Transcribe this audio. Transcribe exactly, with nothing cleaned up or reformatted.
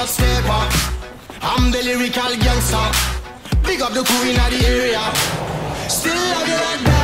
shot stepper. I'm the lyrical gangster. Big up the crew in the area. Still love you like that.